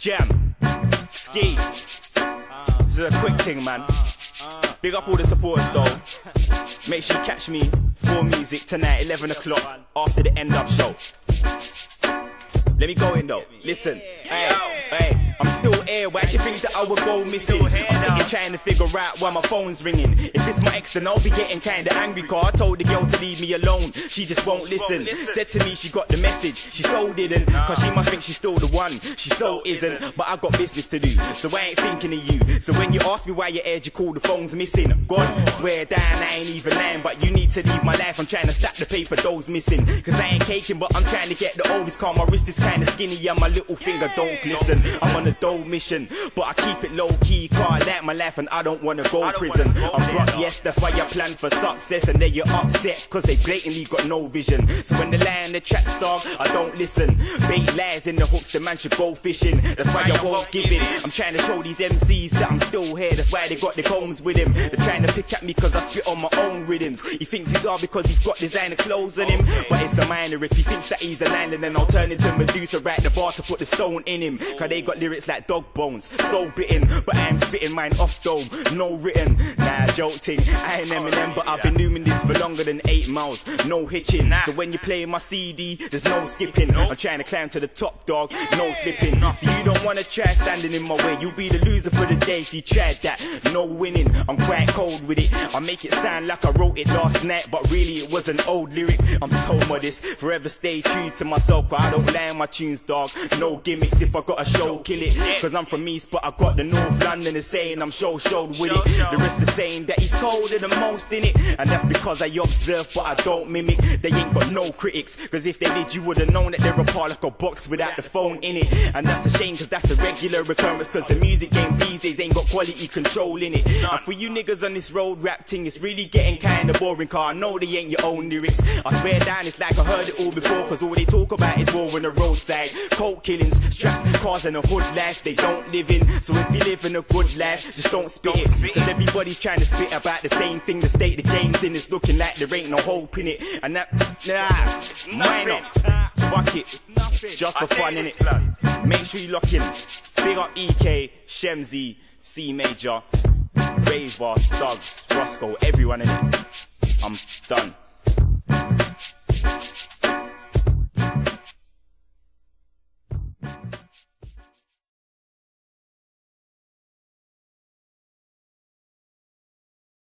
Jam, Ski. This is a quick thing, man. Big up all the supporters though. Make sure you catch me for music tonight, 11 o'clock, after the End Up show. Let me go in though. Listen, hey, I'm still here. Why'd you think that I would go missing? I'm sitting trying to figure out why my phone's ringing. If it's my ex, then I'll be getting kinda angry, cause I told the girl to leave me alone. She just won't listen. Said to me she got the message, she so didn't, cause she must think she's still the one. She so isn't, but I got business to do, so I ain't thinking of you. So when you ask me why you're here, you call the phone's missing. God, swear down, I ain't even lying, but you need to leave my life. I'm trying to stack the paper, those missing, cause I ain't caking, but I'm trying to get the always calm. My wrist is kinda skinny and my little finger don't glisten. I'm on a dough mission, but I keep it low key, cause I like my life and I don't wanna go prison. I'm broke, yes, that's why I plan for success, and then you're upset cause they blatantly got no vision. So when they lie in the tracks, dog, I don't listen. Bait lies in the hooks, the man should go fishing. That's why I won't give it. I'm trying to show these MCs that I'm still here, that's why they got their combs with him. They're trying to pick at me cause I spit on my own rhythms. He thinks he's all because he's got designer clothes on him, but it's a minor. If he thinks that he's a lion, then I'll turn into Medusa, right the bar to put the stone in him, cause they got lyrics like dog bones, so bitten, but I am spitting mine off dome, no written. Nah, joking, I ain't Eminem, but I've been doing this for longer than 8 miles, no hitching. So when you play my CD, there's no skipping. I'm trying to climb to the top, dog, no slipping. So you don't wanna try standing in my way, you'll be the loser for the day if you tried that. No winning, I'm quite cold with it. I make it sound like I wrote it last night, but really it was an old lyric. I'm so modest, forever stay true to myself, I don't lie in my tunes, dog. No gimmicks, if I got a show, kill it. Cause I'm from East, but I got the North London. They're saying I'm showed with it. The rest are saying that he's colder than most in it, and that's because I observe but I don't mimic. They ain't got no critics, cause if they did you would've known that they're a part like a box without the phone in it. And that's a shame cause that's a regular occurrence, cause the music game these days ain't got quality control in it. And for you niggas on this road rap thing, it's really getting kinda boring, cause I know they ain't your own lyrics. I swear down it's like I heard it all before, cause all they talk about is war on the roadside, coke killings, straps, cars and a hood life they don't live in. So if you live in a good life, just don't spit it, cause everybody's trying to spit about the same thing. The state the game's in, it's looking like there ain't no hope in it. And that, nah, minor, fuck it, just for fun in it. Make sure you lock in. Big up EK, Shemzy, C Major, Raver, Dogs, Roscoe, everyone in it. I'm done.